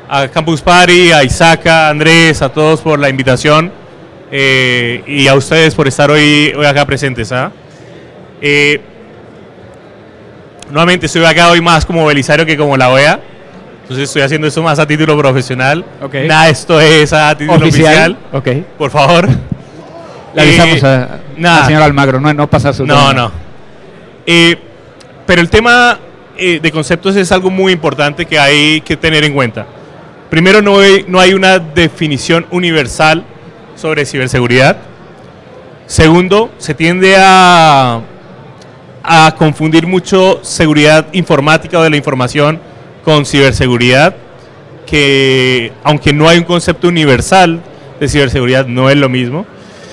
a Campus Party, a Isaka, a Andrés, a todos por la invitación y a ustedes por estar hoy acá presentes. Nuevamente estoy acá hoy más como Belisario que como la OEA, entonces estoy haciendo esto más a título profesional. Okay. Nada, esto es a título oficial. Okay. Por favor. Le avisamos al señor Almagro, no pasa su No, no. Pero el tema de conceptos es algo muy importante que hay que tener en cuenta. Primero, no hay una definición universal sobre ciberseguridad. Segundo, se tiende a confundir mucho seguridad informática o de la información con ciberseguridad, que aunque no hay un concepto universal de ciberseguridad, no es lo mismo.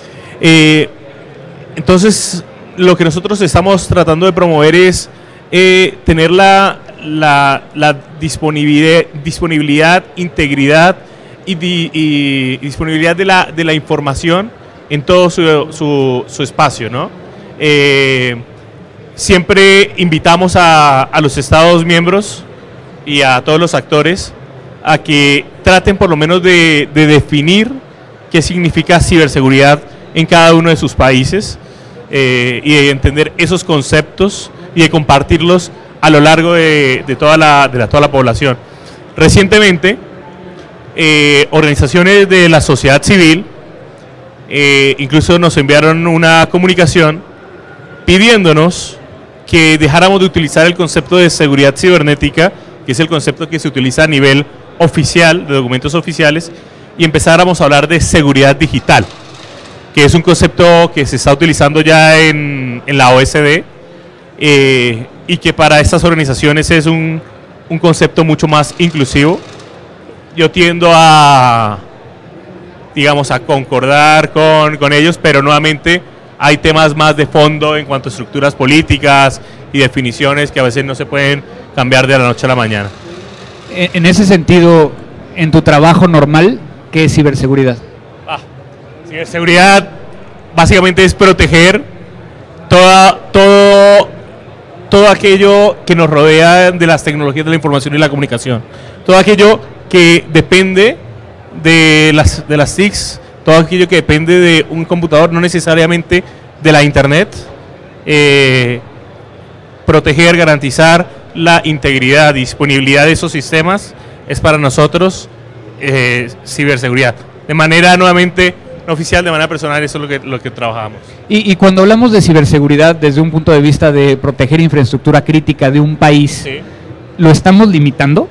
Entonces, lo que nosotros estamos tratando de promover es tener la disponibilidad, integridad y disponibilidad de la información en todo su espacio, ¿no? Siempre invitamos a los Estados miembros y a todos los actores a que traten por lo menos de definir qué significa ciberseguridad en cada uno de sus países y de entender esos conceptos y de compartirlos a lo largo de toda la población. Recientemente, organizaciones de la sociedad civil incluso nos enviaron una comunicación pidiéndonos que dejáramos de utilizar el concepto de seguridad cibernética, que es el concepto que se utiliza a nivel oficial, de documentos oficiales, y empezáramos a hablar de seguridad digital, que es un concepto que se está utilizando ya en la OSD y que para estas organizaciones es un concepto mucho más inclusivo. Yo tiendo a concordar con ellos, pero nuevamente hay temas más de fondo en cuanto a estructuras políticas y definiciones que a veces no se pueden cambiar de la noche a la mañana. En ese sentido, en tu trabajo normal, ¿qué es ciberseguridad? Ciberseguridad básicamente es proteger todo aquello que nos rodea de las tecnologías de la información y la comunicación. Todo aquello que depende de las TICs, todo aquello que depende de un computador, no necesariamente de la internet. Proteger, garantizar la integridad, disponibilidad de esos sistemas es para nosotros ciberseguridad. De manera nuevamente no oficial, de manera personal, eso es lo que trabajamos. Y cuando hablamos de ciberseguridad desde un punto de vista de proteger infraestructura crítica de un país, ¿sí? ¿Lo estamos limitando?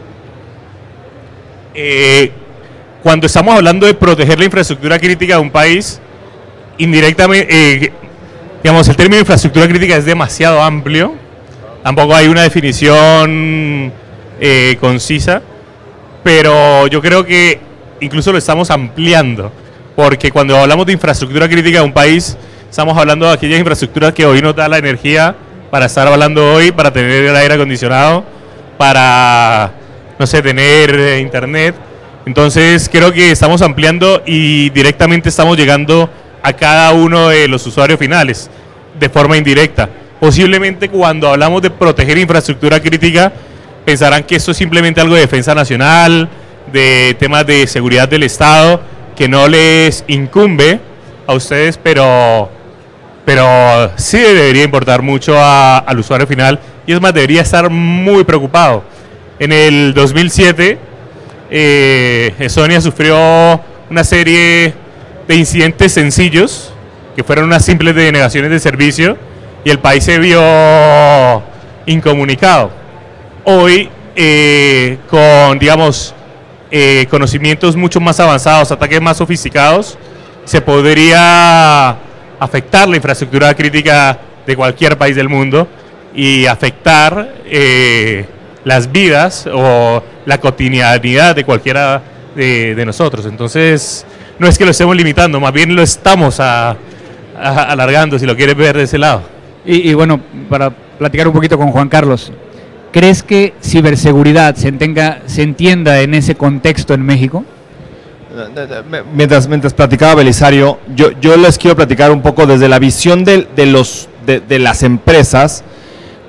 Cuando estamos hablando de proteger la infraestructura crítica de un país, indirectamente, el término infraestructura crítica es demasiado amplio, tampoco hay una definición concisa, pero yo creo que incluso lo estamos ampliando, porque cuando hablamos de infraestructura crítica de un país, estamos hablando de aquellas infraestructuras que hoy nos da la energía para estar hablando hoy, para tener el aire acondicionado, para, no sé, tener internet. Entonces creo que estamos ampliando y directamente estamos llegando a cada uno de los usuarios finales de forma indirecta. Posiblemente cuando hablamos de proteger infraestructura crítica pensarán que esto es simplemente algo de defensa nacional, de temas de seguridad del Estado, que no les incumbe a ustedes, pero sí debería importar mucho al usuario final, y es más, debería estar muy preocupado. En el 2007 Estonia sufrió una serie de incidentes sencillos que fueron unas simples denegaciones de servicio y el país se vio incomunicado. Hoy con conocimientos mucho más avanzados, ataques más sofisticados, se podría afectar la infraestructura crítica de cualquier país del mundo y afectar las vidas o la cotidianidad de cualquiera de nosotros. Entonces, no es que lo estemos limitando, más bien lo estamos alargando, si lo quieres ver de ese lado. Y bueno, para platicar un poquito con Juan Carlos, ¿crees que ciberseguridad se entienda en ese contexto en México? Mientras platicaba Belisario, yo les quiero platicar un poco desde la visión de las empresas,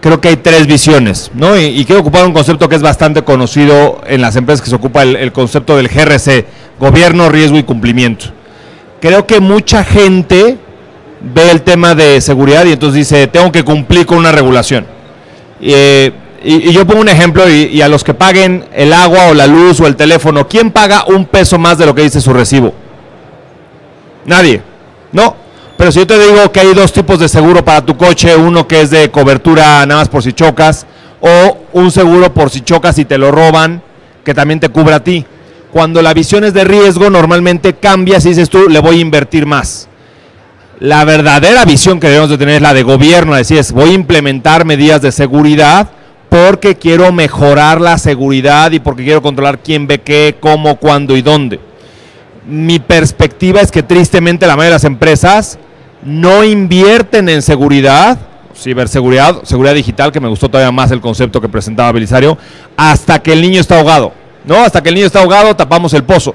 creo que hay tres visiones, ¿no? Y quiero ocupar un concepto que es bastante conocido en las empresas, que se ocupa el concepto del GRC, gobierno, riesgo y cumplimiento. Creo que mucha gente ve el tema de seguridad y entonces dice, tengo que cumplir con una regulación. Y yo pongo un ejemplo, y a los que paguen el agua o la luz o el teléfono, ¿quién paga un peso más de lo que dice su recibo? Nadie, ¿no? Pero si yo te digo que hay dos tipos de seguro para tu coche, uno que es de cobertura nada más por si chocas, o un seguro por si chocas y te lo roban, que también te cubre a ti. Cuando la visión es de riesgo, normalmente cambias y dices tú, le voy a invertir más. La verdadera visión que debemos de tener es la de gobierno, es decir, voy a implementar medidas de seguridad porque quiero mejorar la seguridad y porque quiero controlar quién ve qué, cómo, cuándo y dónde. Mi perspectiva es que tristemente la mayoría de las empresas no invierten en seguridad, ciberseguridad, seguridad digital, que me gustó todavía más el concepto que presentaba Belisario, hasta que el niño está ahogado, ¿no? Hasta que el niño está ahogado tapamos el pozo.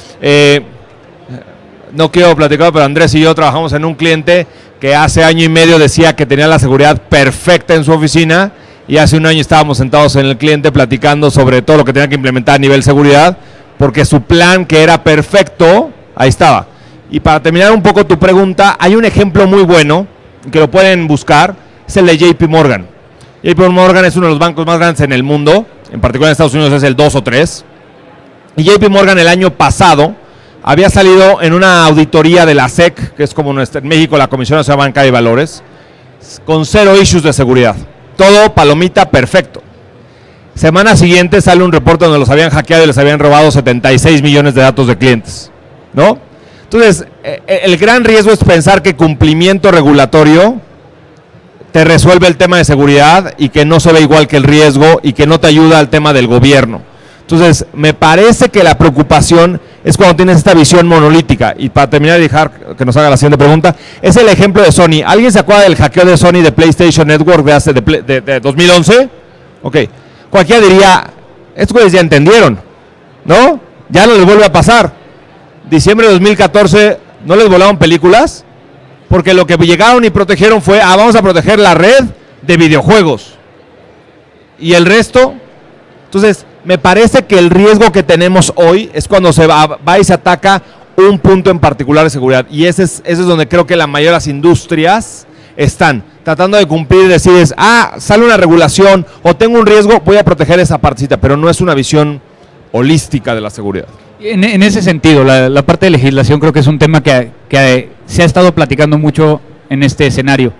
No quiero platicar, pero Andrés y yo trabajamos en un cliente que hace año y medio decía que tenía la seguridad perfecta en su oficina, y hace un año estábamos sentados en el cliente platicando sobre todo lo que tenía que implementar a nivel seguridad, porque su plan, que era perfecto, ahí estaba. Y para terminar un poco tu pregunta, hay un ejemplo muy bueno, que lo pueden buscar, es el de JP Morgan. JP Morgan es uno de los bancos más grandes en el mundo, en particular en Estados Unidos es el 2 o 3. Y JP Morgan el año pasado había salido en una auditoría de la SEC, que es como en México la Comisión Nacional Bancaria y Valores, con 0 issues de seguridad. Todo palomita, perfecto. Semana siguiente sale un reporte donde los habían hackeado y les habían robado 76 millones de datos de clientes, ¿no? Entonces, el gran riesgo es pensar que cumplimiento regulatorio te resuelve el tema de seguridad y que no se ve igual que el riesgo y que no te ayuda al tema del gobierno. Entonces, me parece que la preocupación es cuando tienes esta visión monolítica. Y para terminar y dejar que nos haga la siguiente pregunta, es el ejemplo de Sony. ¿Alguien se acuerda del hackeo de Sony de PlayStation Network de 2011? Ok. Cualquiera diría, estos güeyes ya entendieron, ¿no? Ya no les vuelve a pasar. Diciembre de 2014, ¿no les volaron películas? Porque lo que llegaron y protegieron fue, vamos a proteger la red de videojuegos. ¿Y el resto? Entonces, me parece que el riesgo que tenemos hoy es cuando se va y se ataca un punto en particular de seguridad. Y ese es donde creo que la mayoría de las industrias están tratando de cumplir y decir, sale una regulación o tengo un riesgo, voy a proteger esa partecita, pero no es una visión holística de la seguridad. En ese sentido, la parte de legislación creo que es un tema que se ha estado platicando mucho en este escenario.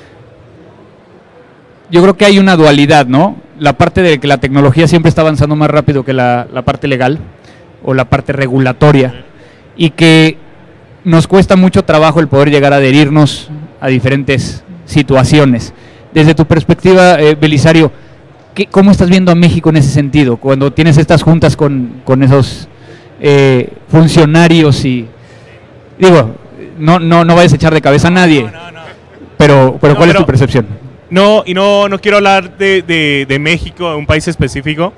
Yo creo que hay una dualidad, ¿no? La parte de que la tecnología siempre está avanzando más rápido que la parte legal o la parte regulatoria, y que nos cuesta mucho trabajo el poder llegar a adherirnos a diferentes situaciones. Desde tu perspectiva, Belisario, ¿cómo estás viendo a México en ese sentido? Cuando tienes estas juntas con esos funcionarios y... Digo, no vayas a echar de cabeza a nadie, pero ¿cuál es tu percepción? No quiero hablar de México, un país específico.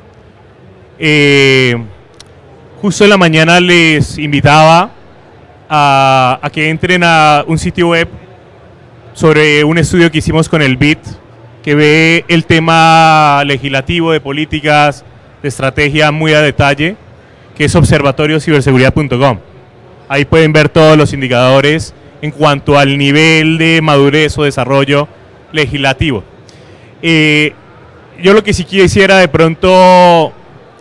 Justo en la mañana les invitaba a que entren a un sitio web sobre un estudio que hicimos con el BIT, que ve el tema legislativo, de políticas, de estrategia muy a detalle, que es observatoriociberseguridad.com. Ahí pueden ver todos los indicadores en cuanto al nivel de madurez o desarrollo legislativo. Yo lo que sí quisiera de pronto,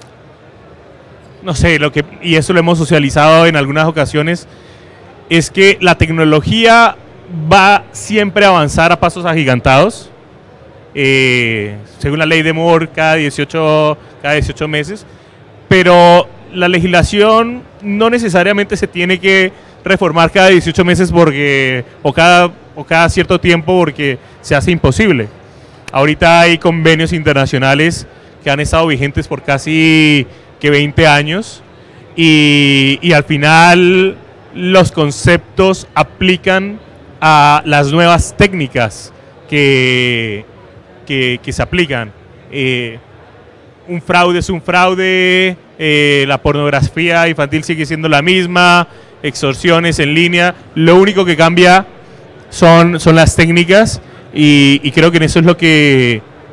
no sé, y eso lo hemos socializado en algunas ocasiones, es que la tecnología va siempre a avanzar a pasos agigantados, según la ley de Moore, cada 18 meses, pero la legislación no necesariamente se tiene que reformar cada 18 meses o cada cierto tiempo, porque se hace imposible. Ahorita hay convenios internacionales que han estado vigentes por casi 20 años y al final los conceptos aplican a las nuevas técnicas que se aplican. Un fraude es un fraude, la pornografía infantil sigue siendo la misma, extorsiones en línea, lo único que cambia son las técnicas, y creo que en eso es lo que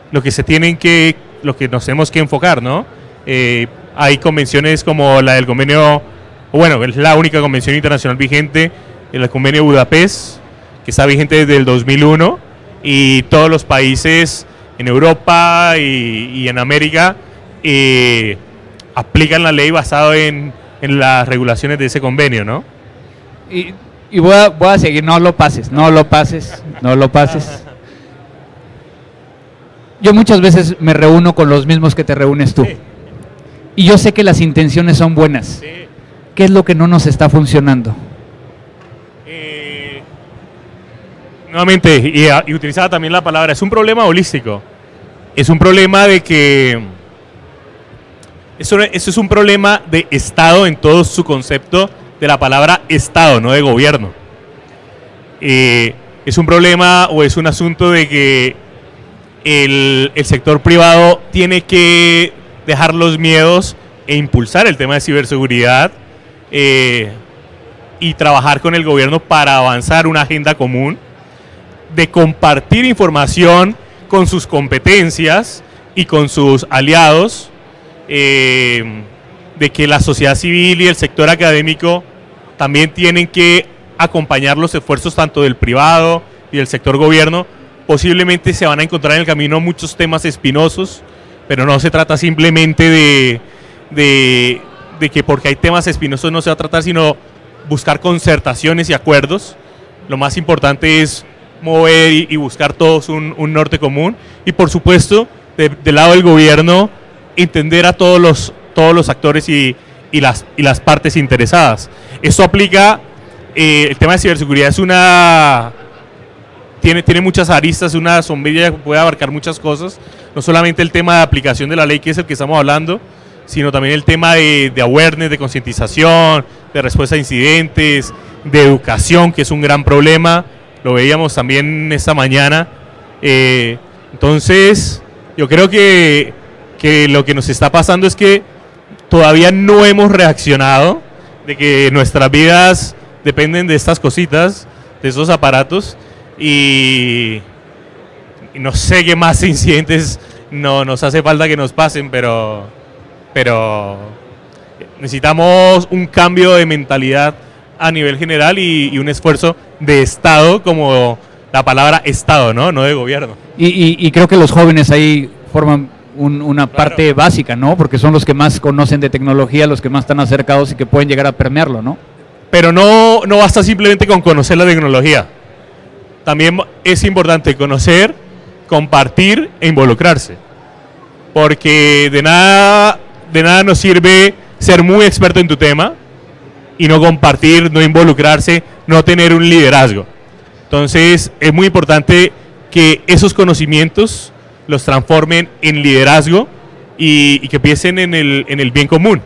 lo que nos tenemos que enfocar, ¿no? Hay convenciones como la del convenio, bueno, es la única convención internacional vigente, el convenio de Budapest, que está vigente desde el 2001, y todos los países en Europa y en América aplican la ley basado en las regulaciones de ese convenio, ¿no? Y voy a seguir, no lo pases. Yo muchas veces me reúno con los mismos que te reúnes tú. Sí. Y yo sé que las intenciones son buenas. Sí. ¿Qué es lo que no nos está funcionando? Nuevamente, y utilizaba también la palabra, es un problema holístico. Es un problema de que... Eso es un problema de Estado en todo su concepto de la palabra Estado, no de gobierno. Es un problema o es un asunto de que el sector privado tiene que dejar los miedos e impulsar el tema de ciberseguridad y trabajar con el gobierno para avanzar una agenda común de compartir información con sus competencias y con sus aliados, de que la sociedad civil y el sector académico también tienen que acompañar los esfuerzos tanto del privado y del sector gobierno. Posiblemente se van a encontrar en el camino muchos temas espinosos, pero no se trata simplemente de que porque hay temas espinosos no se va a tratar, sino buscar concertaciones y acuerdos. Lo más importante es mover y buscar todos un norte común, y por supuesto del lado del gobierno entender a todos los actores y las partes interesadas. Esto aplica, el tema de ciberseguridad tiene muchas aristas, una sombrilla que puede abarcar muchas cosas, no solamente el tema de aplicación de la ley, que es el que estamos hablando, sino también el tema de awareness, de concientización, de respuesta a incidentes, de educación, que es un gran problema. Lo veíamos también esta mañana. Entonces, yo creo que lo que nos está pasando es que todavía no hemos reaccionado, de que nuestras vidas dependen de estas cositas, de esos aparatos, y no sé qué más incidentes nos hace falta que nos pasen, pero necesitamos un cambio de mentalidad a nivel general y un esfuerzo de Estado, como la palabra Estado, no de gobierno. Y creo que los jóvenes ahí forman una parte básica, ¿no? Porque son los que más conocen de tecnología, los que más están acercados y que pueden llegar a permearlo, ¿no? Pero no basta simplemente con conocer la tecnología. También es importante conocer, compartir e involucrarse. Porque de nada nos sirve ser muy experto en tu tema y no compartir, no involucrarse, no tener un liderazgo. Entonces es muy importante que esos conocimientos los transformen en liderazgo y que piensen en el bien común.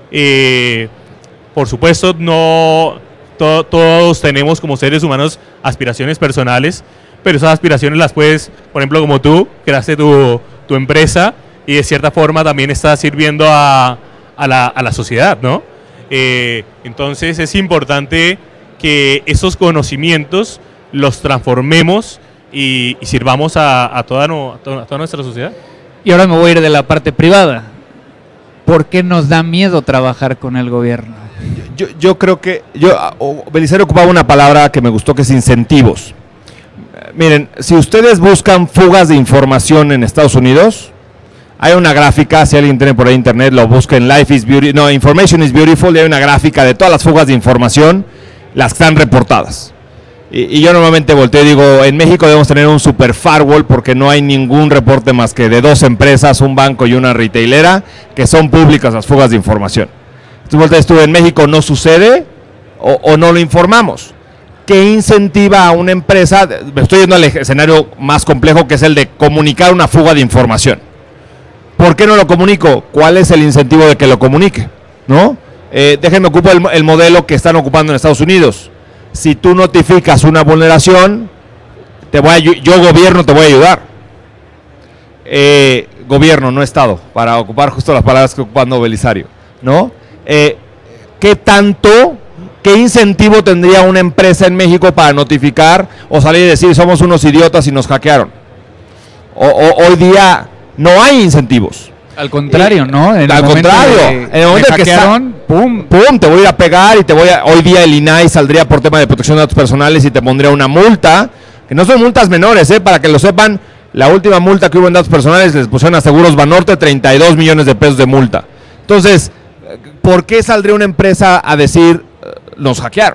Por supuesto, todos tenemos como seres humanos aspiraciones personales, pero esas aspiraciones las puedes, por ejemplo, como tú, creaste tu empresa y de cierta forma también estás sirviendo a la sociedad, ¿no? Entonces es importante que esos conocimientos los transformemos y sirvamos a toda nuestra sociedad. Y ahora me voy a ir de la parte privada. ¿Por qué nos da miedo trabajar con el gobierno? Yo creo que Belisario ocupaba una palabra que me gustó, que es incentivos. Miren, si ustedes buscan fugas de información en Estados Unidos, hay una gráfica, si alguien tiene por ahí internet, lo busca en Information is Beautiful, y hay una gráfica de todas las fugas de información, las que están reportadas. Y yo normalmente volteo y digo, en México debemos tener un super firewall porque no hay ningún reporte más que de 2 empresas, un banco y una retailera, que son públicas las fugas de información. Entonces volteas tú, en México no sucede o no lo informamos. ¿Qué incentiva a una empresa? Me estoy yendo al escenario más complejo, que es el de comunicar una fuga de información. ¿Por qué no lo comunico? ¿Cuál es el incentivo de que lo comunique? ¿No? Déjenme ocupar el modelo que están ocupando en Estados Unidos. Si tú notificas una vulneración, yo gobierno te voy a ayudar. Gobierno, no Estado, para ocupar justo las palabras que ocupando Belisario, ¿no? ¿Qué incentivo tendría una empresa en México para notificar o salir y decir somos unos idiotas y nos hackearon? Hoy día no hay incentivos. Al contrario, ¿no? En el momento que hackearon, ¡pum! Te voy a ir a pegar y hoy día el INAI saldría por tema de protección de datos personales y te pondría una multa, que no son multas menores, para que lo sepan. La última multa que hubo en datos personales les pusieron a Seguros Banorte 32 millones de pesos de multa. Entonces, ¿por qué saldría una empresa a decir nos hackearon?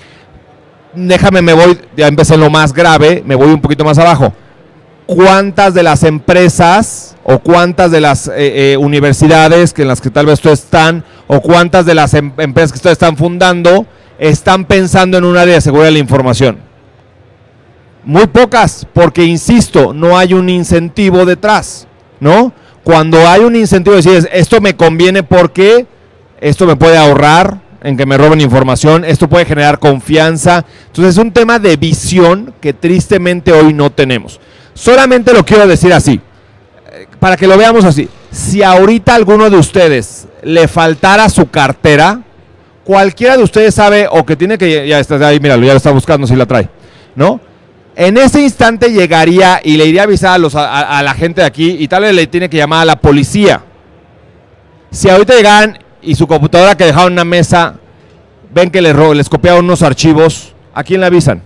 Ya empecé en lo más grave, me voy un poquito más abajo. ¿Cuántas de las empresas o cuántas de las universidades en las que tal vez ustedes están o cuántas de las empresas que ustedes están fundando están pensando en un área de seguridad de la información? Muy pocas, porque insisto, no hay un incentivo detrás, ¿no? Cuando hay un incentivo, decides, esto me conviene porque esto me puede ahorrar en que me roben información, esto puede generar confianza. Entonces es un tema de visión que tristemente hoy no tenemos. Solamente lo quiero decir así, para que lo veamos así. Si ahorita a alguno de ustedes le faltara su cartera, cualquiera de ustedes sabe o que tiene que, ya está ahí, míralo, ya lo está buscando si la trae, ¿no? En ese instante llegaría y le iría a avisar a la gente de aquí y tal vez le tiene que llamar a la policía. Si ahorita llegan y su computadora que dejaron en una mesa, ven que les copiaron unos archivos, ¿a quién le avisan?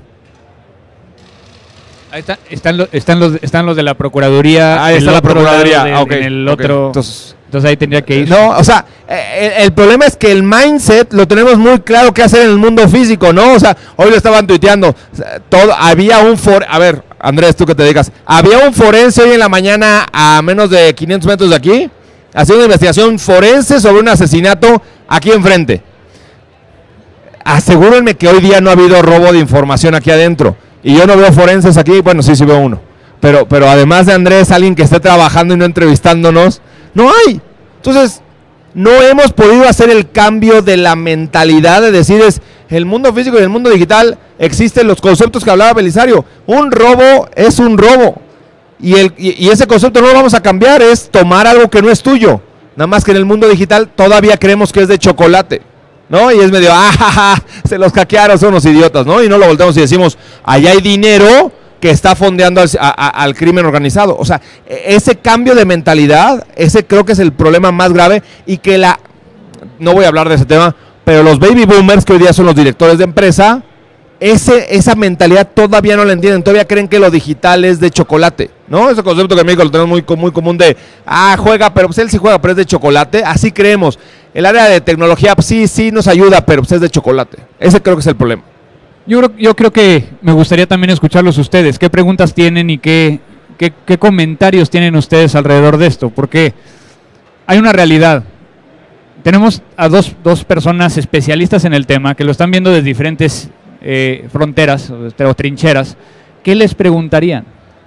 Ahí están los de la Procuraduría. Ahí está la Procuraduría. En el otro. Entonces ahí tendría que ir. No, o sea, el problema es que el mindset lo tenemos muy claro qué hacer en el mundo físico, ¿no? O sea, hoy lo estaban tuiteando. Había un a ver, Andrés, tú que te dedicas. Había un forense hoy en la mañana a menos de 500 metros de aquí, haciendo una investigación forense sobre un asesinato aquí enfrente. Asegúrenme que hoy día no ha habido robo de información aquí adentro. Y yo no veo forenses aquí, bueno, sí veo uno. Pero además de Andrés, alguien que esté trabajando y no entrevistándonos, no hay. Entonces, no hemos podido hacer el cambio de la mentalidad de decir el mundo físico y el mundo digital existen los conceptos que hablaba Belisario. Un robo es un robo. Y ese concepto no lo vamos a cambiar, es tomar algo que no es tuyo. Nada más que en el mundo digital todavía creemos que es de chocolate, ¿no? Y es medio, se los hackearon, son unos idiotas, ¿no? Y no lo volteamos y decimos, allá hay dinero que está fondeando al crimen organizado. O sea, ese cambio de mentalidad, ese creo que es el problema más grave y que no voy a hablar de ese tema, pero los baby boomers que hoy día son los directores de empresa, esa mentalidad todavía no la entienden, todavía creen que lo digital es de chocolate, ¿no? Ese concepto que en México lo tenemos muy común de, juega, pero pues él sí juega, pero es de chocolate, así creemos. El área de tecnología, pues, sí nos ayuda, pero pues es de chocolate. Ese creo que es el problema. Yo creo que me gustaría también escucharlos ustedes. ¿Qué preguntas tienen y qué comentarios tienen ustedes alrededor de esto? Porque hay una realidad. Tenemos a dos personas especialistas en el tema que lo están viendo desde diferentes fronteras o trincheras. ¿Qué les preguntarían?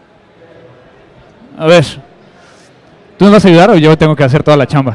A ver, ¿tú nos vas a ayudar o yo tengo que hacer toda la chamba?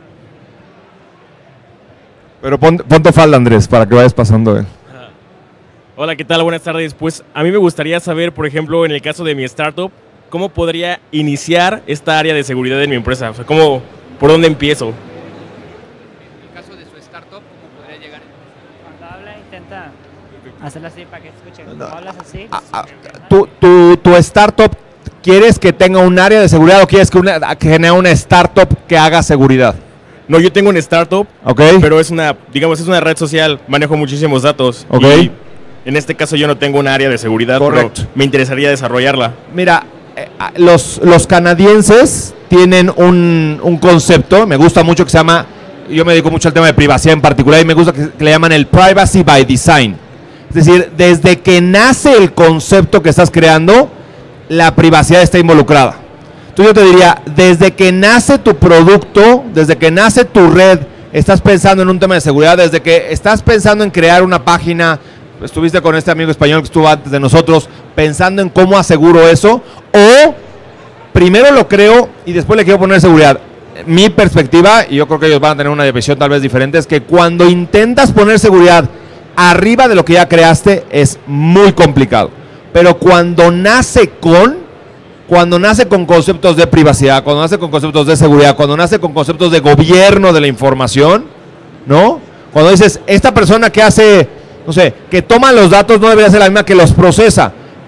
Pero ponte falda, Andrés, para que vayas pasando. Hola, ¿qué tal? Buenas tardes. Pues a mí me gustaría saber, por ejemplo, en el caso de mi startup, ¿cómo podría iniciar esta área de seguridad en mi empresa? O sea, ¿por dónde empiezo? En el caso de su startup, ¿cómo podría llegar? Cuando habla, intenta hacerlo así para que escuchen. Cuando hablas así... ¿Tu startup quieres que tenga un área de seguridad o quieres que genere una startup que haga seguridad? No, yo tengo una startup, okay, pero es una red social, manejo muchísimos datos. Okay. Y en este caso yo no tengo un área de seguridad, correcto, pero me interesaría desarrollarla. Mira, los canadienses tienen un concepto, me gusta mucho, que se llama, yo me dedico mucho al tema de privacidad en particular, y me gusta que le llaman el Privacy by Design. Es decir, desde que nace el concepto que estás creando, la privacidad está involucrada. Entonces yo te diría, desde que nace tu producto, desde que nace tu red, estás pensando en un tema de seguridad, desde que estás pensando en crear una página, estuviste con este amigo español que estuvo antes de nosotros, pensando en cómo aseguro eso, o primero lo creo y después le quiero poner seguridad. Mi perspectiva, y yo creo que ellos van a tener una visión tal vez diferente, es que cuando intentas poner seguridad arriba de lo que ya creaste es muy complicado. Pero cuando nace con conceptos de privacidad, cuando nace con conceptos de seguridad, cuando nace con conceptos de gobierno de la información, ¿no? Cuando dices, esta persona que hace, no sé, que toma los datos no debería ser la misma que los procesa.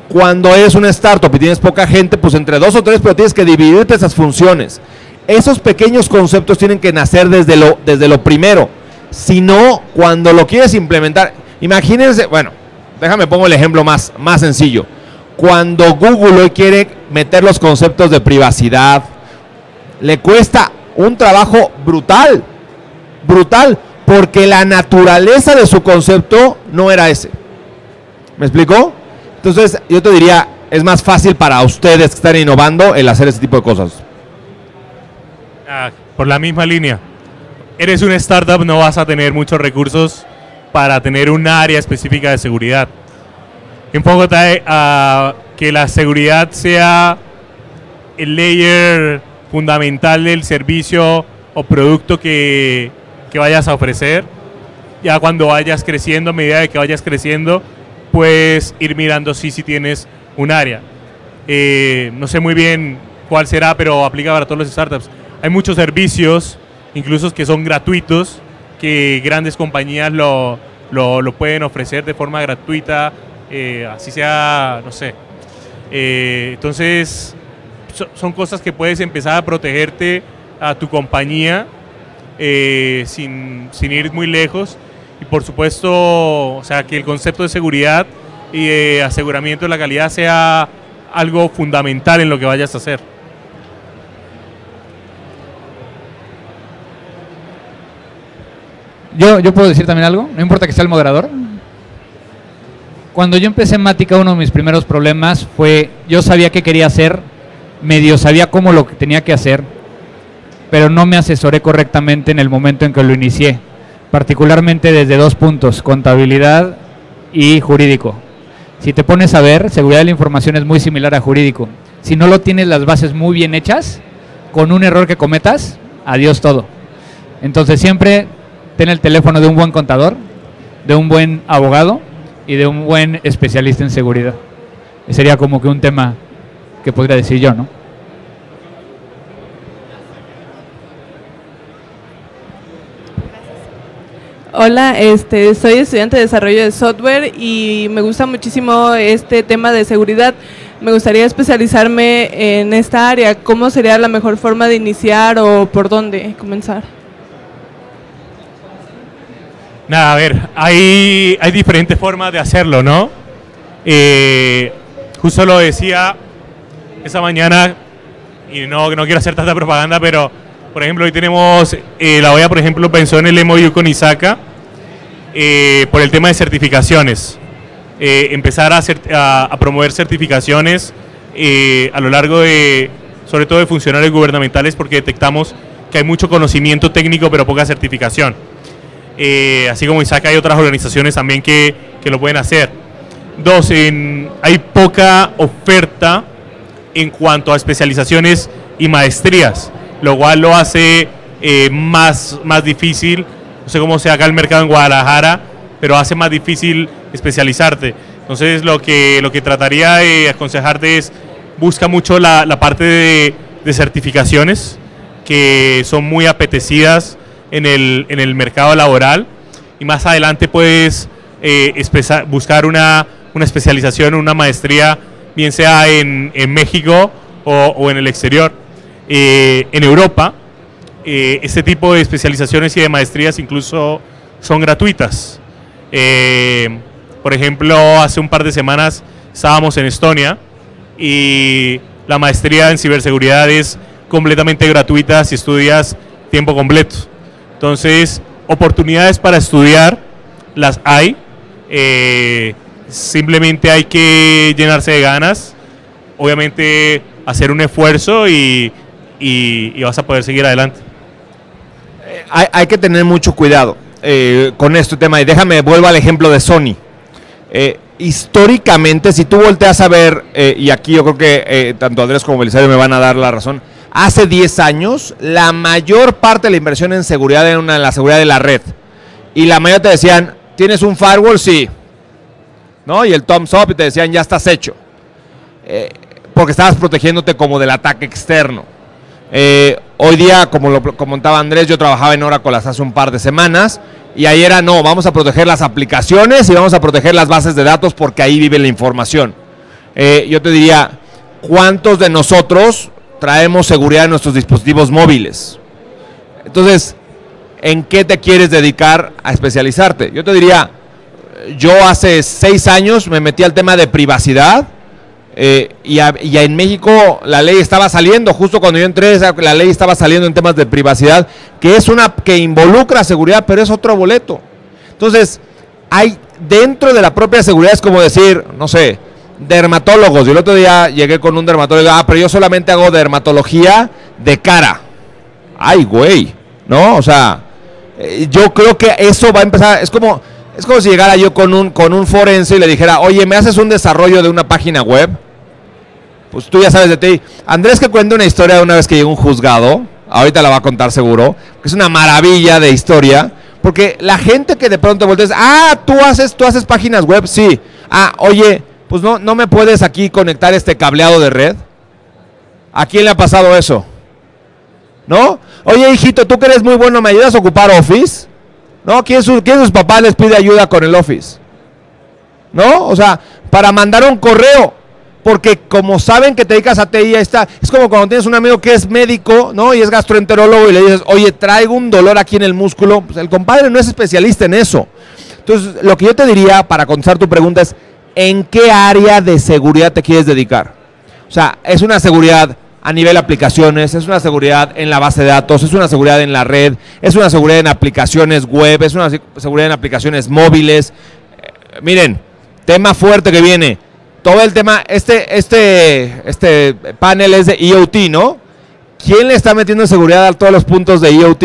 Cuando eres una startup y tienes poca gente, pues entre 2 o 3, pero tienes que dividirte esas funciones. Esos pequeños conceptos tienen que nacer desde lo primero. Si no, cuando lo quieres implementar, imagínense, bueno, déjame pongo el ejemplo más sencillo. Cuando Google hoy quiere meter los conceptos de privacidad, le cuesta un trabajo brutal, porque la naturaleza de su concepto no era ese. ¿Me explicó? Entonces, yo te diría, es más fácil para ustedes que están innovando el hacer ese tipo de cosas. Por la misma línea. Eres una startup, no vas a tener muchos recursos para tener un área específica de seguridad. Enfócate a que la seguridad sea el layer fundamental del servicio o producto que vayas a ofrecer. Ya cuando vayas creciendo, a medida de que vayas creciendo, puedes ir mirando si tienes un área. No sé muy bien cuál será, pero aplica para todos los startups. Hay muchos servicios, incluso que son gratuitos, que grandes compañías lo pueden ofrecer de forma gratuita, así sea, no sé. Entonces, son cosas que puedes empezar a protegerte a tu compañía sin ir muy lejos. Y por supuesto, o sea, que el concepto de seguridad y de aseguramiento de la calidad sea algo fundamental en lo que vayas a hacer. ¿Yo puedo decir también algo? No importa que sea el moderador. Cuando yo empecé en Mática, uno de mis primeros problemas fue, yo sabía qué quería hacer, medio sabía cómo lo que tenía que hacer, pero no me asesoré correctamente en el momento en que lo inicié, particularmente desde 2 puntos, contabilidad y jurídico. Si te pones a ver, seguridad de la información es muy similar a jurídico. Si no lo tienes las bases muy bien hechas, con un error que cometas, adiós todo. Entonces siempre ten el teléfono de un buen contador, de un buen abogado y de un buen especialista en seguridad. Sería como que un tema que podría decir yo, ¿no? Hola, soy estudiante de desarrollo de software y me gusta muchísimo este tema de seguridad. Me gustaría especializarme en esta área. ¿Cómo sería la mejor forma de iniciar o por dónde comenzar? Nada, a ver, hay diferentes formas de hacerlo, ¿no? Justo lo decía esa mañana, y no quiero hacer tanta propaganda, pero por ejemplo hoy tenemos, la OEA por ejemplo pensó en el MOU con ISACA por el tema de certificaciones. Empezar a promover certificaciones a lo largo de, sobre todo de funcionarios gubernamentales, porque detectamos que hay mucho conocimiento técnico pero poca certificación. Así como ISACA hay otras organizaciones también que lo pueden hacer. 2, hay poca oferta en cuanto a especializaciones y maestrías, lo cual lo hace más difícil. No sé cómo se haga el mercado en Guadalajara, pero hace más difícil especializarte. Entonces lo que trataría de aconsejarte es, busca mucho la parte de certificaciones, que son muy apetecidas en el mercado laboral, y más adelante puedes buscar una especialización, una maestría, bien sea en México o en el exterior. En Europa, este tipo de especializaciones y de maestrías incluso son gratuitas. Por ejemplo, hace un par de semanas estábamos en Estonia y la maestría en ciberseguridad es completamente gratuita si estudias tiempo completo. Entonces, oportunidades para estudiar las hay, simplemente hay que llenarse de ganas, obviamente hacer un esfuerzo y vas a poder seguir adelante. Hay que tener mucho cuidado con este tema, y vuelvo al ejemplo de Sony. Históricamente, si tú volteas a ver, y aquí yo creo que tanto Andrés como Belisario me van a dar la razón, hace 10 años la mayor parte de la inversión en seguridad era en la seguridad de la red, y la mayoría te decían, ¿tienes un firewall? Sí, ¿no? Y el thumbs up, y te decían, ya estás hecho, porque estabas protegiéndote como del ataque externo. Hoy día, como lo comentaba Andrés, yo trabajaba en Oracle hace un par de semanas, y ahí era, no, vamos a proteger las aplicaciones y vamos a proteger las bases de datos porque ahí vive la información. Yo te diría, ¿cuántos de nosotros traemos seguridad en nuestros dispositivos móviles? Entonces, ¿en qué te quieres dedicar a especializarte? Yo te diría, yo hace 6 años me metí al tema de privacidad y en México la ley estaba saliendo, justo cuando yo entré, la ley estaba saliendo en temas de privacidad, que es una que involucra seguridad, pero es otro boleto. Entonces, hay dentro de la propia seguridad, es como decir, no sé, dermatólogos. Yo el otro día llegué con un dermatólogo, pero yo solamente hago dermatología de cara. Ay, güey, ¿no? O sea, yo creo que eso va a empezar, es como si llegara yo con un forense y le dijera, oye, ¿me haces un desarrollo de una página web? Pues tú ya sabes de ti. Andrés que cuenta una historia de una vez que llegó un juzgado, ahorita la va a contar seguro, que es una maravilla de historia, porque la gente que de pronto volteas, tú haces páginas web, sí. Oye, pues no me puedes aquí conectar este cableado de red. ¿A quién le ha pasado eso? ¿No? Oye, hijito, tú que eres muy bueno, ¿me ayudas a ocupar Office? ¿No? ¿Quién sus papás les pide ayuda con el Office? ¿No? O sea, para mandar un correo, porque como saben que te dedicas a TI, es como cuando tienes un amigo que es médico, ¿no? Y es gastroenterólogo y le dices, oye, traigo un dolor aquí en el músculo. Pues el compadre no es especialista en eso. Entonces, lo que yo te diría para contestar tu pregunta es, ¿en qué área de seguridad te quieres dedicar? O sea, es una seguridad a nivel aplicaciones, es una seguridad en la base de datos, es una seguridad en la red, es una seguridad en aplicaciones web, es una seguridad en aplicaciones móviles. Miren, tema fuerte que viene. Todo el tema, este panel es de IoT, ¿no? ¿Quién le está metiendo seguridad a todos los puntos de IoT?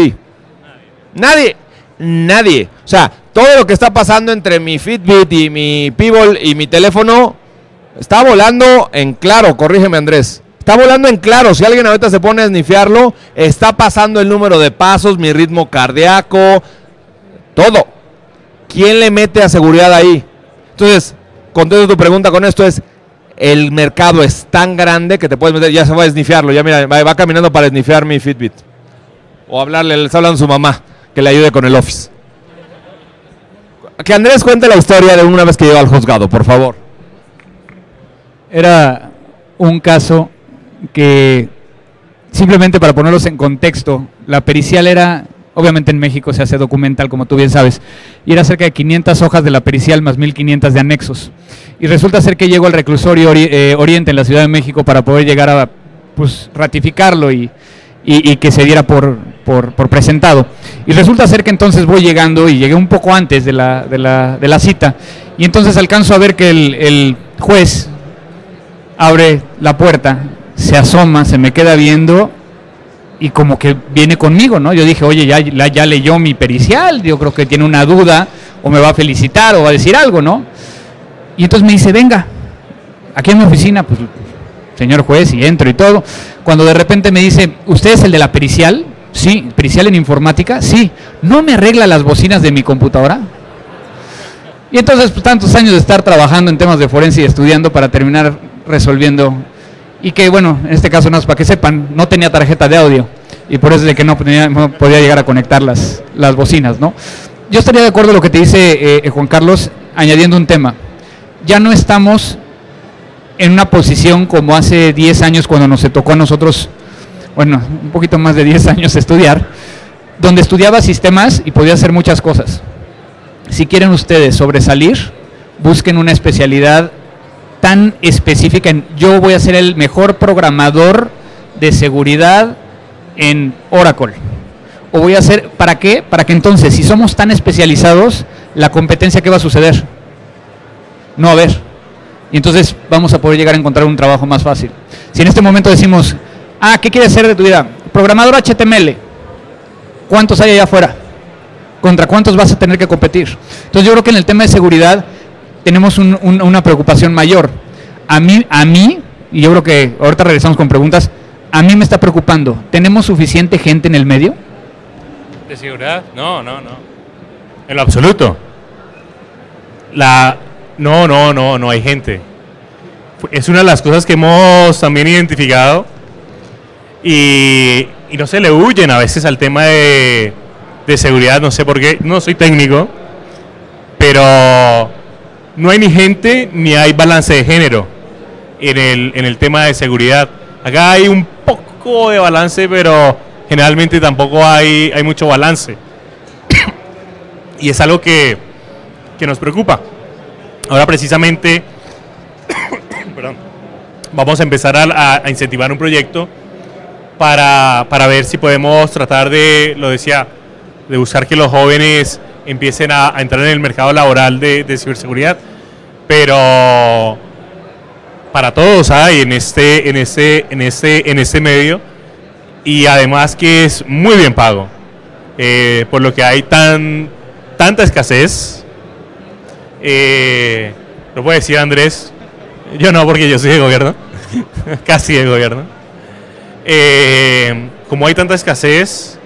Nadie. O sea, todo lo que está pasando entre mi Fitbit y mi Pebble y mi teléfono está volando en claro, corrígeme Andrés. Está volando en claro, si alguien ahorita se pone a snifearlo, está pasando el número de pasos, mi ritmo cardíaco, todo. ¿Quién le mete a seguridad ahí? Entonces, contesto tu pregunta con esto, el mercado es tan grande que te puedes meter, ya se va a snifearlo, ya mira, va caminando para snifear mi Fitbit. O hablarle, le está hablando a su mamá, que le ayude con el Office. Que Andrés cuente la historia de una vez que llegó al juzgado, por favor. Era un caso que, simplemente para ponerlos en contexto, la pericial era, obviamente en México se hace documental, como tú bien sabes, y era cerca de 500 hojas de la pericial más 1500 de anexos. Y resulta ser que llegó al reclusorio Oriente en la Ciudad de México para poder llegar a ratificarlo y que se diera por presentado. Y resulta ser que entonces voy llegando y llegué un poco antes de la cita, y entonces alcanzo a ver que el juez abre la puerta, se asoma, se me queda viendo y como que viene conmigo, ¿no? Yo dije, oye, ya leyó mi pericial, yo creo que tiene una duda, o me va a felicitar, o va a decir algo, ¿no? Y entonces me dice, venga, aquí en mi oficina, pues, señor juez, y entro y todo. Cuando de repente me dice, ¿usted es el de la pericial? Sí. ¿Pericial en informática? Sí. ¿No me arregla las bocinas de mi computadora? Y entonces, pues, tantos años de estar trabajando en temas de forense y estudiando para terminar resolviendo. Y que, bueno, en este caso, no es para que sepan, no tenía tarjeta de audio. Y por eso es de que no podía llegar a conectar las bocinas, ¿no? Yo estaría de acuerdo con lo que te dice Juan Carlos, añadiendo un tema. Ya no estamos en una posición como hace 10 años cuando nos tocó a nosotros, bueno, un poquito más de 10 años estudiar, donde estudiaba sistemas y podía hacer muchas cosas. Si quieren ustedes sobresalir, busquen una especialidad tan específica en, yo voy a ser el mejor programador de seguridad en Oracle. O voy a hacer, ¿para qué? Para que entonces, si somos tan especializados, la competencia, ¿qué va a suceder? No va a haber. Y entonces vamos a poder llegar a encontrar un trabajo más fácil. Si en este momento decimos, ¿qué quieres hacer de tu vida? Programador HTML. ¿Cuántos hay allá afuera? ¿Contra cuántos vas a tener que competir? Entonces yo creo que en el tema de seguridad tenemos una preocupación mayor. A mí, y yo creo que ahorita regresamos con preguntas, a mí me está preocupando, ¿tenemos suficiente gente en el medio? ¿De seguridad? No. En lo absoluto. No hay gente. Es una de las cosas que hemos también identificado y no se le huyen a veces al tema de seguridad, no sé por qué, no soy técnico, pero no hay ni gente ni hay balance de género. en el tema de seguridad. Acá hay un poco de balance, pero generalmente tampoco hay mucho balance. Y es algo que nos preocupa. Ahora precisamente perdón, vamos a empezar a incentivar un proyecto para ver si podemos tratar de, lo decía, de buscar que los jóvenes empiecen a entrar en el mercado laboral de ciberseguridad, pero para todos hay en este medio, y además que es muy bien pago, por lo que hay tanta escasez. Lo puede decir Andrés, yo no, porque yo soy de gobierno, casi de gobierno. Como hay tanta escasez,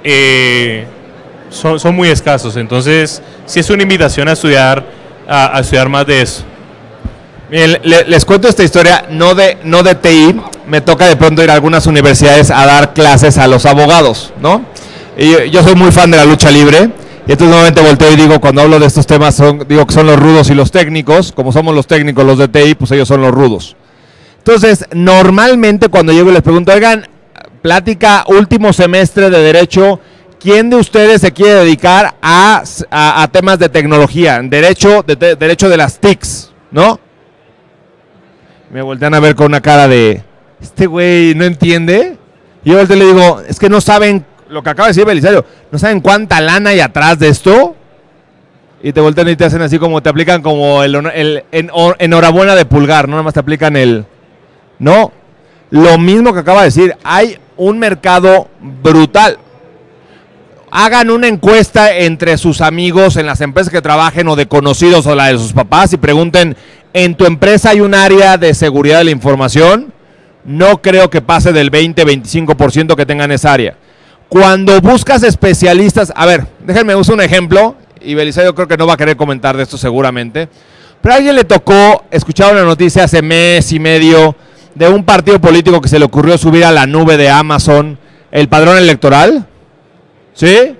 son muy escasos, entonces sí es una invitación a estudiar más de eso. Bien, les cuento esta historia, no de TI, me toca de pronto ir a algunas universidades a dar clases a los abogados, ¿no? Y yo soy muy fan de la lucha libre, y entonces nuevamente volteo y digo, cuando hablo de estos temas, digo que son los rudos y los técnicos, como somos los técnicos, los de TI, pues ellos son los rudos. Entonces, normalmente cuando llego y les pregunto, oigan, plática último semestre de Derecho, ¿quién de ustedes se quiere dedicar a temas de tecnología? Derecho de las TICs, ¿no? Me voltean a ver con una cara de, este güey no entiende. Y yo volteo y le digo, es que no saben lo que acaba de decir Belisario, ¿no saben cuánta lana hay atrás de esto? Y te voltean y te hacen así como, te aplican como el enhorabuena de pulgar, no nada más te aplican el... No, lo mismo que acaba de decir, hay un mercado brutal. Hagan una encuesta entre sus amigos en las empresas que trabajen o de conocidos o la de sus papás y pregunten, ¿en tu empresa hay un área de seguridad de la información? No creo que pase del 20-25% que tengan esa área. Cuando buscas especialistas, a ver, déjenme usar un ejemplo, y Belisario creo que no va a querer comentar de esto seguramente, pero a alguien le tocó escuchar una noticia hace mes y medio de un partido político que se le ocurrió subir a la nube de Amazon el padrón electoral, ¿sí?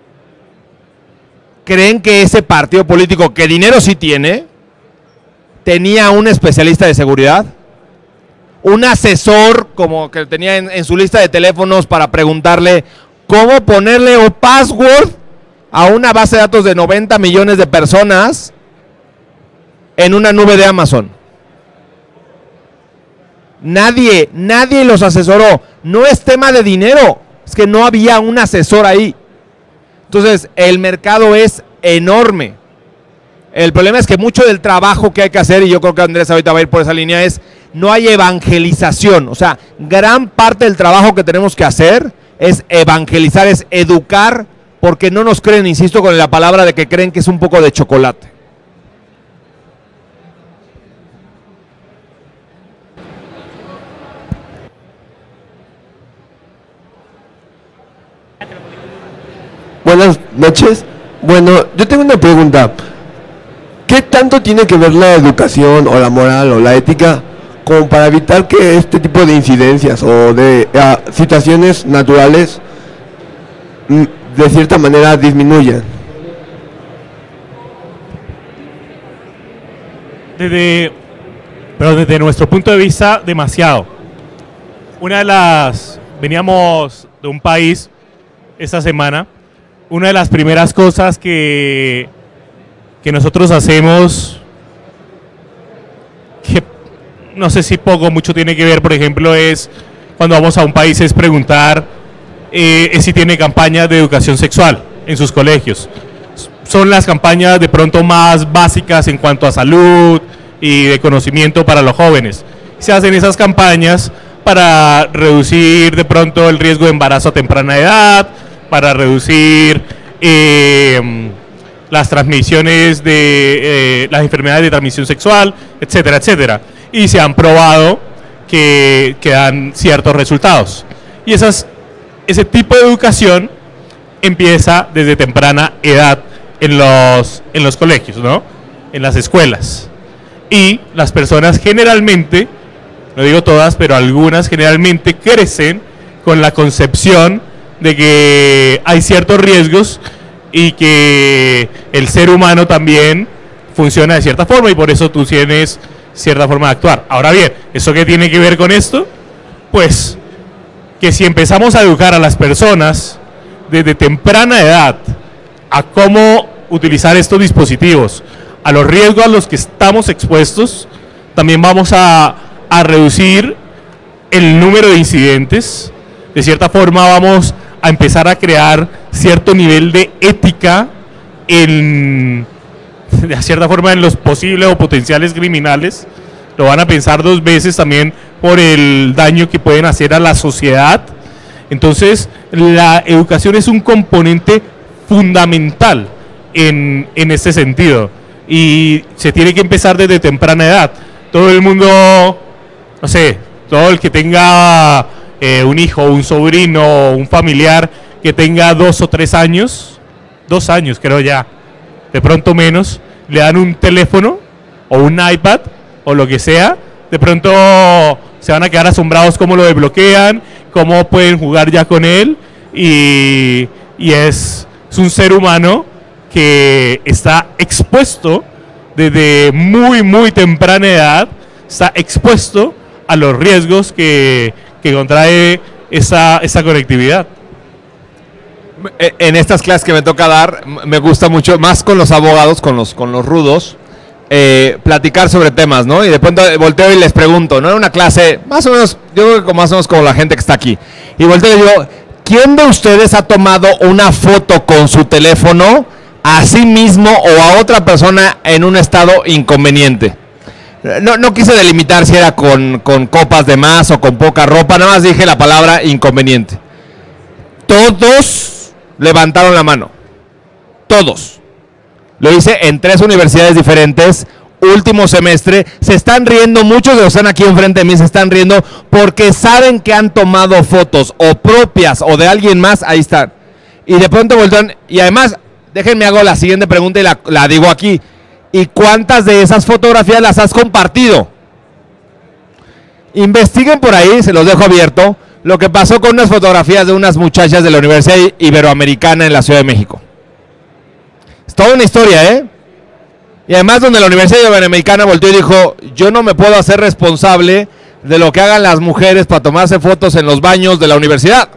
¿Creen que ese partido político, que dinero sí tiene, tenía un especialista de seguridad? Un asesor como que tenía en su lista de teléfonos para preguntarle cómo ponerle un password a una base de datos de 90 millones de personas en una nube de Amazon. Nadie los asesoró. No es tema de dinero, es que no había un asesor ahí. Entonces, el mercado es enorme. El problema es que mucho del trabajo que hay que hacer, y yo creo que Andrés ahorita va a ir por esa línea, es no hay evangelización. O sea, gran parte del trabajo que tenemos que hacer es evangelizar, es educar, porque no nos creen, insisto con la palabra de que creen que es un poco de chocolate. Buenas noches. Bueno, yo tengo una pregunta. ¿Qué tanto tiene que ver la educación o la moral o la ética como para evitar que este tipo de incidencias o de situaciones naturales de cierta manera disminuyan? Desde nuestro punto de vista, demasiado. Veníamos de un país esta semana, una de las primeras cosas que nosotros hacemos, que no sé si poco o mucho tiene que ver, por ejemplo, es cuando vamos a un país, es preguntar si tiene campañas de educación sexual en sus colegios. Son las campañas de pronto más básicas en cuanto a salud y de conocimiento para los jóvenes. Se hacen esas campañas para reducir de pronto el riesgo de embarazo a temprana edad, para reducir las transmisiones de las enfermedades de transmisión sexual, etcétera, etcétera. Y se han probado que dan ciertos resultados. Y ese tipo de educación empieza desde temprana edad en los colegios, ¿no? En las escuelas. Y las personas generalmente, no digo todas, pero algunas generalmente crecen con la concepción de que hay ciertos riesgos y que el ser humano también funciona de cierta forma, y por eso tú tienes cierta forma de actuar. Ahora bien, ¿eso qué tiene que ver con esto? Pues que si empezamos a educar a las personas desde temprana edad a cómo utilizar estos dispositivos, a los riesgos a los que estamos expuestos, también vamos a reducir el número de incidentes. De cierta forma vamos a empezar a crear cierto nivel de ética de cierta forma en los posibles o potenciales criminales. Lo van a pensar dos veces también por el daño que pueden hacer a la sociedad. Entonces, la educación es un componente fundamental en este sentido y se tiene que empezar desde temprana edad. Todo el mundo, no sé, todo el que tenga un hijo, un sobrino, un familiar que tenga 2 o 3 años, 2 años creo ya, de pronto menos, le dan un teléfono o un iPad o lo que sea, de pronto se van a quedar asombrados cómo lo desbloquean, cómo pueden jugar ya con él y es un ser humano que está expuesto desde muy temprana edad, está expuesto a los riesgos que contrae esa conectividad. En estas clases que me toca dar, me gusta mucho, más con los abogados, con los rudos, platicar sobre temas, ¿no? Y de pronto volteo y les pregunto, ¿no? En una clase, más o menos, yo creo que más o menos como la gente que está aquí. Y volteo y digo, ¿quién de ustedes ha tomado una foto con su teléfono a sí mismo o a otra persona en un estado inconveniente? No quise delimitar si era con copas de más o con poca ropa, nada más dije la palabra inconveniente. Todos levantaron la mano. Todos. Lo hice en 3 universidades diferentes, último semestre. Se están riendo, muchos de los que están aquí enfrente de mí se están riendo porque saben que han tomado fotos o propias o de alguien más, ahí están. Y de pronto voltean, y además, déjenme hago la siguiente pregunta y la digo aquí. ¿Y cuántas de esas fotografías las has compartido? Investiguen por ahí, se los dejo abierto, lo que pasó con unas fotografías de unas muchachas de la Universidad Iberoamericana en la Ciudad de México. Es toda una historia, ¿eh? Y además donde la Universidad Iberoamericana volteó y dijo, yo no me puedo hacer responsable de lo que hagan las mujeres para tomarse fotos en los baños de la universidad.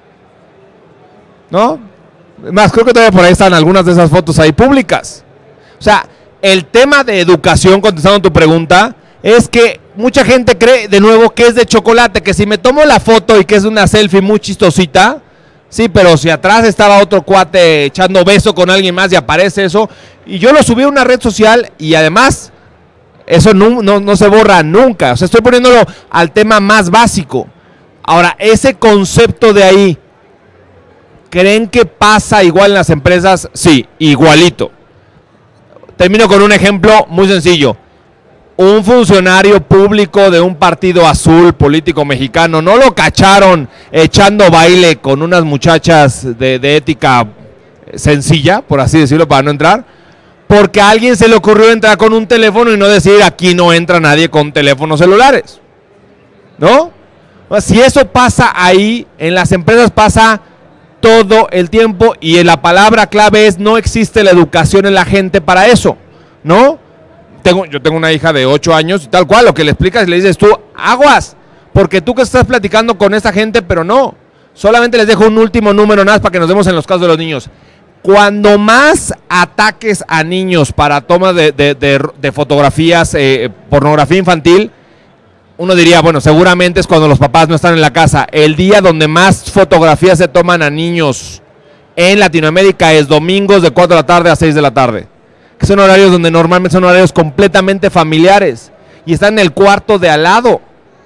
¿No? Más, creo que todavía por ahí están algunas de esas fotos ahí públicas. O sea, el tema de educación, contestando tu pregunta, es que mucha gente cree, de nuevo, que es de chocolate, que si me tomo la foto y que es una selfie muy chistosita, sí, pero si atrás estaba otro cuate echando beso con alguien más y aparece eso, y yo lo subí a una red social y además eso no se borra nunca. O sea, estoy poniéndolo al tema más básico. Ahora, ese concepto de ahí, ¿creen que pasa igual en las empresas? Sí, igualito. Termino con un ejemplo muy sencillo. Un funcionario público de un partido azul político mexicano, no lo cacharon echando baile con unas muchachas de ética sencilla, por así decirlo, para no entrar, porque a alguien se le ocurrió entrar con un teléfono y no decir aquí no entra nadie con teléfonos celulares, ¿no? Si eso pasa ahí, en las empresas pasa todo el tiempo y la palabra clave es no existe la educación en la gente para eso, ¿no? Yo tengo una hija de 8 años y tal cual, lo que le explicas y le dices tú, aguas, porque tú que estás platicando con esta gente, pero no, solamente les dejo un último número nada más para que nos demos en los casos de los niños. Cuando más ataques a niños para toma de fotografías, pornografía infantil, uno diría, bueno, seguramente es cuando los papás no están en la casa. El día donde más fotografías se toman a niños en Latinoamérica es domingos de 4 de la tarde a 6 de la tarde. Que son horarios donde normalmente son horarios completamente familiares. Y están en el cuarto de al lado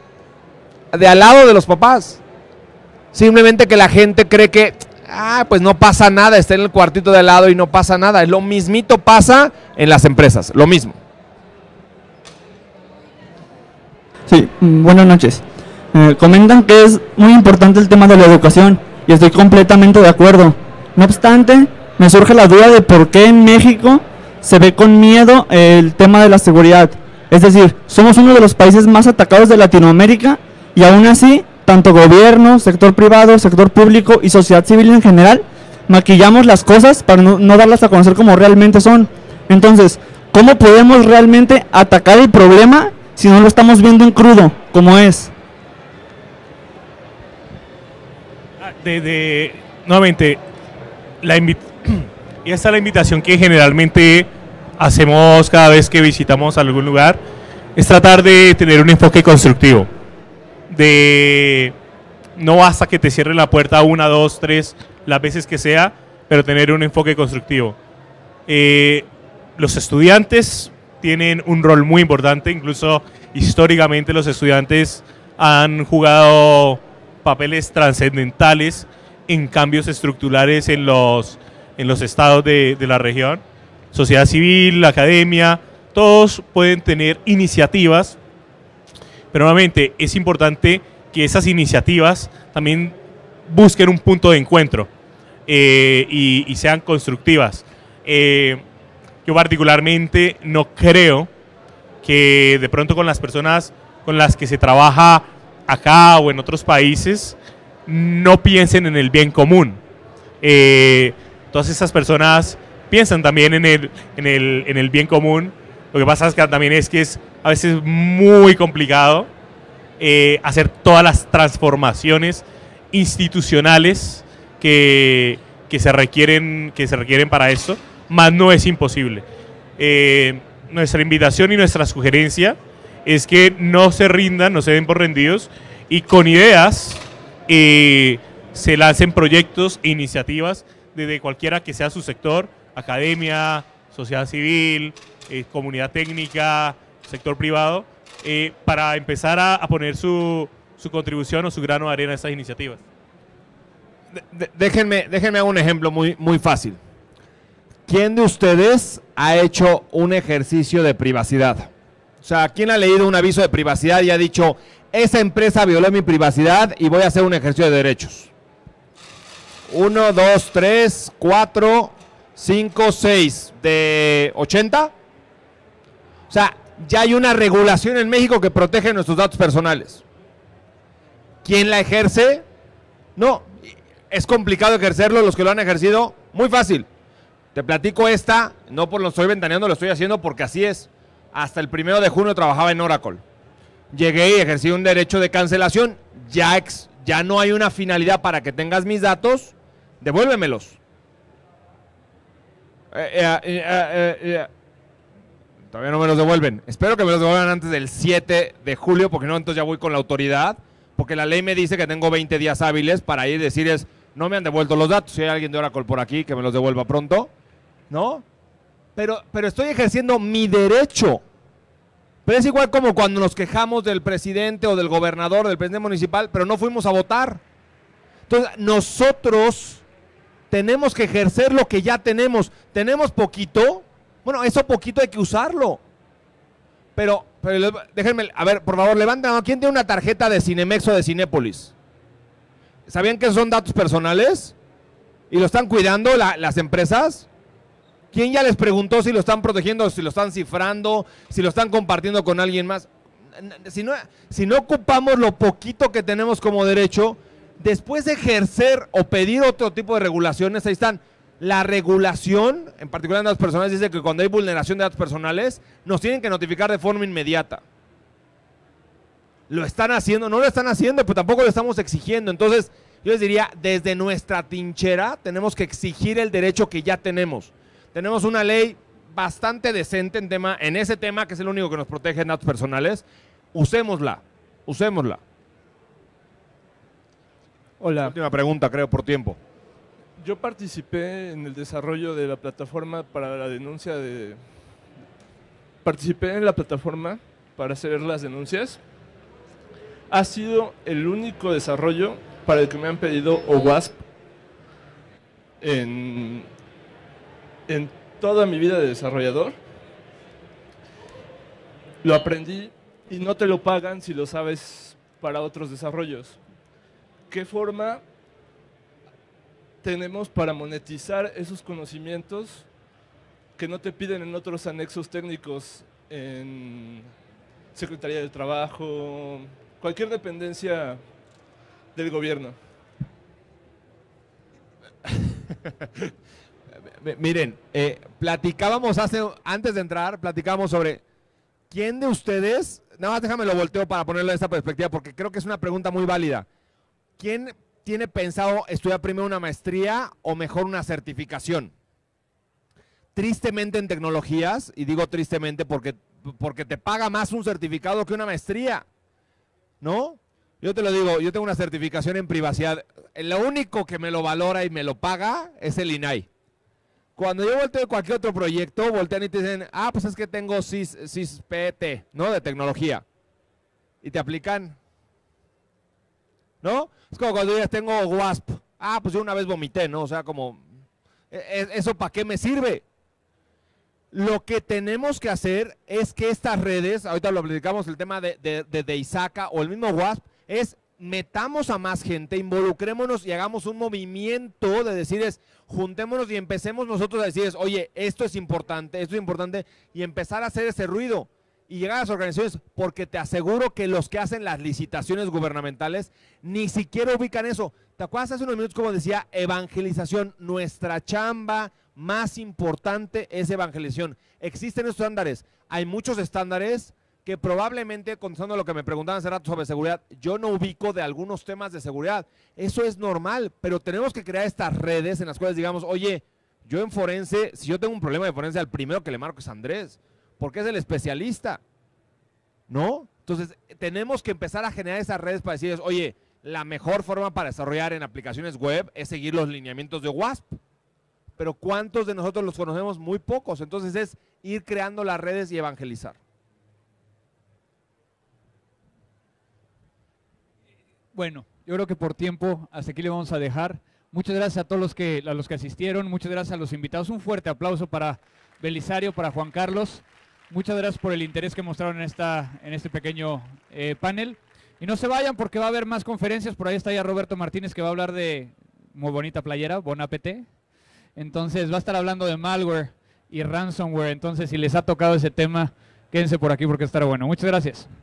de los papás. Simplemente que la gente cree que, pues no pasa nada, está en el cuartito de al lado y no pasa nada. Lo mismito pasa en las empresas, lo mismo. Sí, buenas noches. Comentan que es muy importante el tema de la educación y estoy completamente de acuerdo. No obstante, me surge la duda de por qué en México se ve con miedo el tema de la seguridad. Es decir, somos uno de los países más atacados de Latinoamérica y aún así, tanto gobierno, sector privado, sector público y sociedad civil en general, maquillamos las cosas para no darlas a conocer como realmente son. Entonces, ¿cómo podemos realmente atacar el problema si no lo estamos viendo en crudo, como es? Nuevamente, y esta es la invitación que generalmente hacemos cada vez que visitamos algún lugar, es tratar de tener un enfoque constructivo. No basta que te cierre la puerta 1, 2, 3, las veces que sea, pero tener un enfoque constructivo. Los estudiantes tienen un rol muy importante, incluso históricamente los estudiantes han jugado papeles trascendentales en cambios estructurales en los estados de la región. Sociedad civil, academia, todos pueden tener iniciativas, pero nuevamente es importante que esas iniciativas también busquen un punto de encuentro y sean constructivas. Yo particularmente no creo que de pronto con las personas con las que se trabaja acá o en otros países no piensen en el bien común. Todas esas personas piensan también en el bien común. Lo que pasa es que también es que es a veces muy complicado hacer todas las transformaciones institucionales que se requieren para esto, más no es imposible. Nuestra invitación y nuestra sugerencia es que no se rindan, no se den por rendidos y con ideas se lancen proyectos e iniciativas desde cualquiera que sea su sector, academia, sociedad civil, comunidad técnica, sector privado, para empezar a poner su contribución o su grano de arena a estas iniciativas. Déjenme hacer un ejemplo muy fácil. ¿Quién de ustedes ha hecho un ejercicio de privacidad? O sea, ¿quién ha leído un aviso de privacidad y ha dicho, esa empresa violó mi privacidad y voy a hacer un ejercicio de derechos? 1, 2, 3, 4, 5, 6. ¿De 80? O sea, ya hay una regulación en México que protege nuestros datos personales. ¿Quién la ejerce? No, es complicado ejercerlo. Los que lo han ejercido, muy fácil. Te platico esta, no por lo estoy ventaneando, lo estoy haciendo porque así es. Hasta el 1 de junio trabajaba en Oracle. Llegué y ejercí un derecho de cancelación. Ya no hay una finalidad para que tengas mis datos. Devuélvemelos. Todavía no me los devuelven. Espero que me los devuelvan antes del 7 de julio, porque no, entonces ya voy con la autoridad. Porque la ley me dice que tengo 20 días hábiles para ir y decirles, no me han devuelto los datos. Si hay alguien de Oracle por aquí, que me los devuelva pronto. ¿No? Pero estoy ejerciendo mi derecho. Pero es igual como cuando nos quejamos del presidente o del gobernador, del presidente municipal, pero no fuimos a votar. Entonces, nosotros tenemos que ejercer lo que ya tenemos. ¿Tenemos poquito? Bueno, eso poquito hay que usarlo. Pero déjenme, a ver, por favor, levanten la mano. ¿Quién tiene una tarjeta de Cinemex o de Cinépolis? ¿Sabían que son datos personales? ¿Y lo están cuidando las empresas? ¿Quién ya les preguntó si lo están protegiendo, si lo están cifrando, si lo están compartiendo con alguien más? Si no ocupamos lo poquito que tenemos como derecho, después de ejercer o pedir otro tipo de regulaciones, ahí están. La regulación, en particular en datos personales, dice que cuando hay vulneración de datos personales, nos tienen que notificar de forma inmediata. ¿Lo están haciendo? No lo están haciendo, pero tampoco lo estamos exigiendo. Entonces, yo les diría, desde nuestra trinchera, tenemos que exigir el derecho que ya tenemos. Tenemos una ley bastante decente en ese tema, que es el único que nos protege en datos personales. Usémosla. Hola. Última pregunta, creo, por tiempo. Yo participé en el desarrollo de la plataforma para la denuncia de... Participé en la plataforma para hacer las denuncias. Ha sido el único desarrollo para el que me han pedido OWASP en toda mi vida de desarrollador. Lo aprendí y no te lo pagan si lo sabes para otros desarrollos. ¿Qué forma tenemos para monetizar esos conocimientos que no te piden en otros anexos técnicos, en Secretaría del Trabajo, cualquier dependencia del gobierno? Miren, platicábamos antes de entrar, platicábamos sobre ¿quién de ustedes, nada más déjame lo volteo para ponerlo en esta perspectiva, porque creo que es una pregunta muy válida. ¿Quién tiene pensado estudiar primero una maestría o mejor una certificación? Tristemente en tecnologías, y digo tristemente porque te paga más un certificado que una maestría, ¿no? Yo te lo digo, yo tengo una certificación en privacidad. Lo único que me lo valora y me lo paga es el INAI. Cuando yo volteo de cualquier otro proyecto, voltean y te dicen, pues es que tengo CISPT, ¿no? De tecnología. Y te aplican, ¿no? Es como cuando dices, tengo WASP. Pues yo una vez vomité, ¿no? O sea, como, ¿eso para qué me sirve? Lo que tenemos que hacer es que estas redes, ahorita lo platicamos, el tema de ISACA o el mismo WASP, es metamos a más gente, involucrémonos y hagamos un movimiento de decir juntémonos y empecemos nosotros a decir oye, esto es importante, y empezar a hacer ese ruido y llegar a las organizaciones, porque te aseguro que los que hacen las licitaciones gubernamentales ni siquiera ubican eso. ¿Te acuerdas hace unos minutos como decía evangelización? Nuestra chamba más importante es evangelización. Existen estos estándares, hay muchos estándares que probablemente, contestando lo que me preguntaban hace rato sobre seguridad, yo no ubico de algunos temas de seguridad. Eso es normal, pero tenemos que crear estas redes en las cuales digamos, oye, yo en forense, si yo tengo un problema de forense, al primero que le marco es Andrés, porque es el especialista, ¿no? Entonces, tenemos que empezar a generar esas redes para decirles, oye, la mejor forma para desarrollar en aplicaciones web es seguir los lineamientos de WASP. Pero ¿cuántos de nosotros los conocemos? Muy pocos. Entonces, es ir creando las redes y evangelizar. Bueno, yo creo que por tiempo hasta aquí le vamos a dejar. Muchas gracias a todos los que asistieron, muchas gracias a los invitados. Un fuerte aplauso para Belisario, para Juan Carlos. Muchas gracias por el interés que mostraron en este pequeño panel. Y no se vayan porque va a haber más conferencias. Por ahí está ya Roberto Martínez que va a hablar de muy bonita playera, Bon Appetit. Entonces va a estar hablando de malware y ransomware. Entonces si les ha tocado ese tema, quédense por aquí porque estará bueno. Muchas gracias.